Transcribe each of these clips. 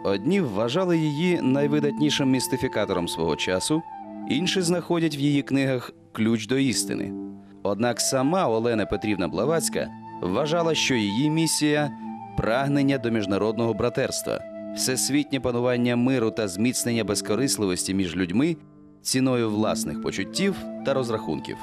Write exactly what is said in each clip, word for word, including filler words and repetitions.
Одні вважали її найвидатнішим містифікатором свого часу, інші знаходять в її книгах ключ до істини. Однак сама Олена Петрівна Блаватська вважала, що її місія – прагнення до міжнародного братерства, всесвітнє панування миру та зміцнення безкорисливості між людьми ціною власних почуттів та розрахунків.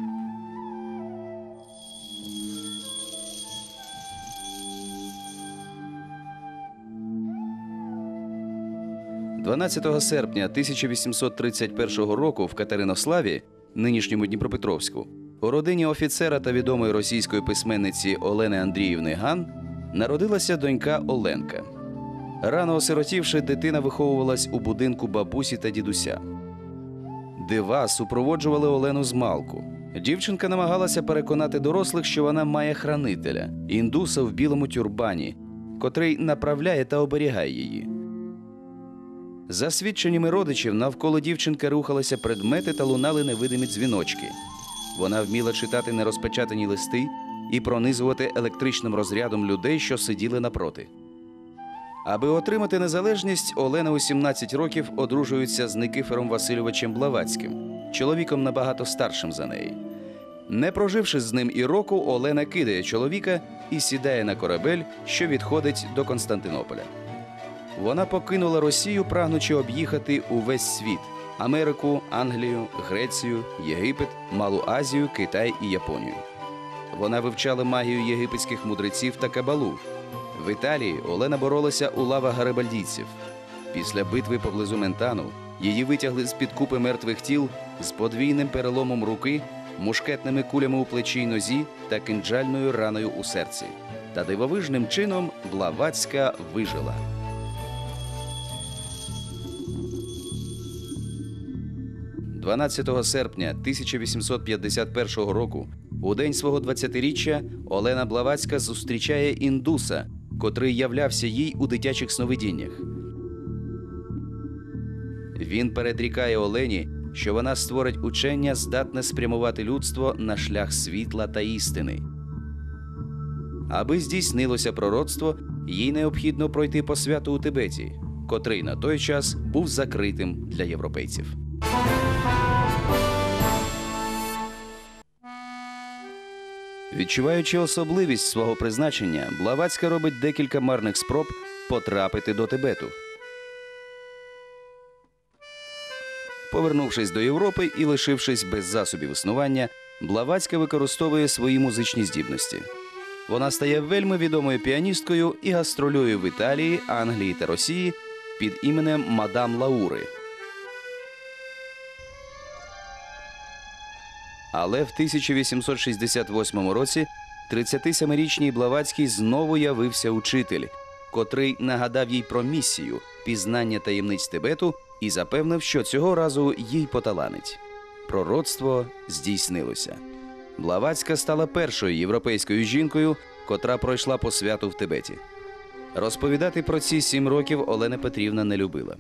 дванадцятого серпня тисяча вісімсот тридцять першого року в Катеринославі, нинішньому Дніпропетровську, у родині офіцера та відомої російської письменниці Олени Андріївни Ган народилася донька Оленка. Рано осиротівши, дитина виховувалась у будинку бабусі та дідуся. Дива супроводжували Олену змалку. Дівчинка намагалася переконати дорослих, що вона має хранителя – індуса в білому тюрбані, котрий направляє та оберігає її. За свідченнями родичів, навколо дівчинки рухалися предмети та лунали невидимі дзвіночки. Вона вміла читати нерозпечатані листи і пронизувати електричним розрядом людей, що сиділи напроти. Аби отримати незалежність, Олена у сімнадцять років одружується з Никифором Васильовичем Блаватським, чоловіком набагато старшим за неї. Не проживши з ним і року, Олена кидає чоловіка і сідає на корабель, що відходить до Константинополя. Вона покинула Росію, прагнучи об'їхати увесь світ – Америку, Англію, Грецію, Єгипет, Малу Азію, Китай і Японію. Вона вивчала магію єгипетських мудреців та кабалу. В Італії Олена боролася у лавах гарибальдійців. Після битви поблизу Ментану її витягли з-під купи мертвих тіл з подвійним переломом руки, мушкетними кулями у плечі й нозі та кинджальною раною у серці. Та дивовижним чином Блаватська вижила. дванадцятого серпня тисяча вісімсот п'ятдесят першого року, у день свого двадцятиріччя, Олена Блаватська зустрічає індуса, котрий являвся їй у дитячих сновидіннях. Він передрікає Олені, що вона створить учення, здатне спрямувати людство на шлях світла та істини. Аби здійснилося пророцтво, їй необхідно пройти посвяту у Тибеті, котрий на той час був закритим для європейців. Відчуваючи особливість свого призначення, Блаватська робить декілька марних спроб потрапити до Тибету. Повернувшись до Європи і лишившись без засобів існування, Блаватська використовує свої музичні здібності. Вона стає вельми відомою піаністкою і гастролює в Італії, Англії та Росії під іменем Мадам Лаури. Але в тисяча вісімсот шістдесят восьмому році тридцятисемирічній Блаватській знову явився учитель, котрий нагадав їй про місію – пізнання таємниць Тибету і запевнив, що цього разу їй поталанить. Пророцтво здійснилося. Блаватська стала першою європейською жінкою, котра пройшла посвяту в Тибеті. Розповідати про ці сім років Олена Петрівна не любила.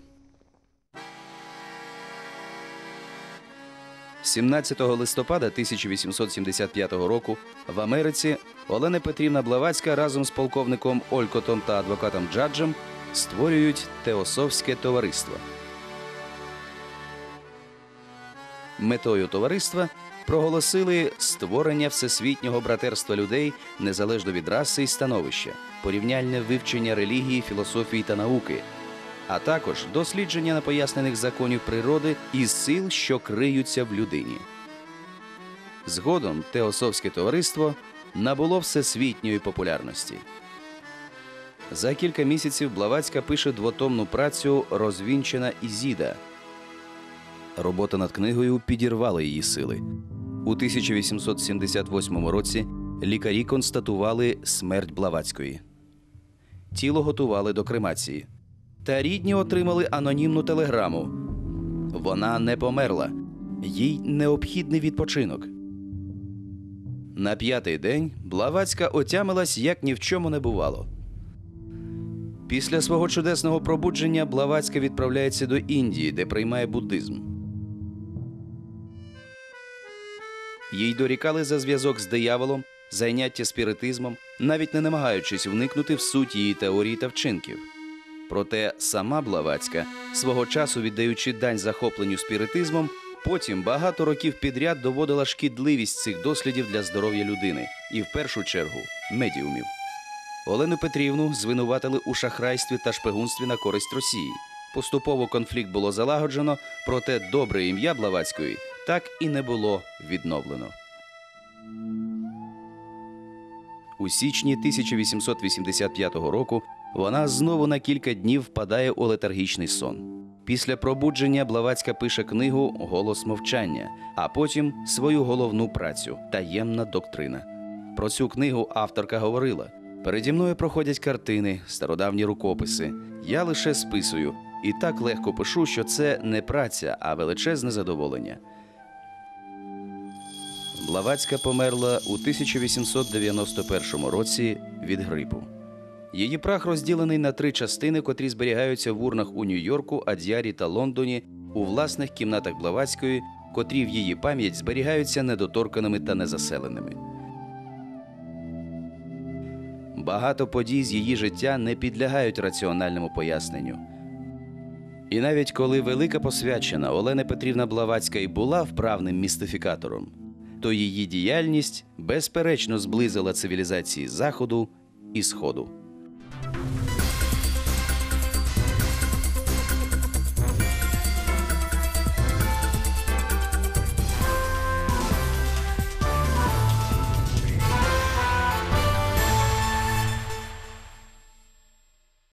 сімнадцятого листопада тисяча вісімсот сімдесят п'ятого року в Америці Олена Петрівна Блаватська разом з полковником Олькотом та адвокатом Джаджем створюють Теософське товариство. Метою товариства проголосили створення всесвітнього братерства людей незалежно від раси і становища, порівняльне вивчення релігії, філософії та науки, а також дослідження непояснених законів природи і сил, що криються в людині. Згодом Теософське товариство набуло всесвітньої популярності. За кілька місяців Блаватська пише двотомну працю «Розвінчена Ізіда». Робота над книгою підірвала її сили. У тисяча вісімсот сімдесят восьмому році лікарі констатували смерть Блаватської. Тіло готували до кремації. Та рідні отримали анонімну телеграму. Вона не померла. Їй необхідний відпочинок. На п'ятий день Блаватська отямилась, як ні в чому не бувало. Після свого чудесного пробудження Блаватська відправляється до Індії, де приймає буддизм. Їй дорікали за зв'язок з дияволом, заняття спіритизмом, навіть не намагаючись вникнути в суть її теорії та вчинків. Проте сама Блаватська, свого часу віддаючи дань захопленню спіритизмом, потім багато років підряд доводила шкідливість цих дослідів для здоров'я людини і, в першу чергу, медіумів. Олену Петрівну звинуватили у шахрайстві та шпигунстві на користь Росії. Поступово конфлікт було залагоджено, проте добре ім'я Блаватської так і не було відновлено. У січні тисяча вісімсот вісімдесят п'ятого року вона знову на кілька днів впадає у летаргічний сон. Після пробудження Блаватська пише книгу «Голос мовчання», а потім свою головну працю «Таємна доктрина». Про цю книгу авторка говорила: «Переді мною проходять картини, стародавні рукописи. Я лише списую. І так легко пишу, що це не праця, а величезне задоволення». Блаватська померла у тисяча вісімсот дев'яносто першому році від грипу. Її прах розділений на три частини, котрі зберігаються в урнах у Нью-Йорку, Ад'ярі та Лондоні, у власних кімнатах Блаватської, котрі в її пам'ять зберігаються недоторканими та незаселеними. Багато подій з її життя не підлягають раціональному поясненню. І навіть коли велика посвячена Олена Петрівна Блаватська і була вправним містифікатором, то її діяльність безперечно зблизила цивілізації Заходу і Сходу.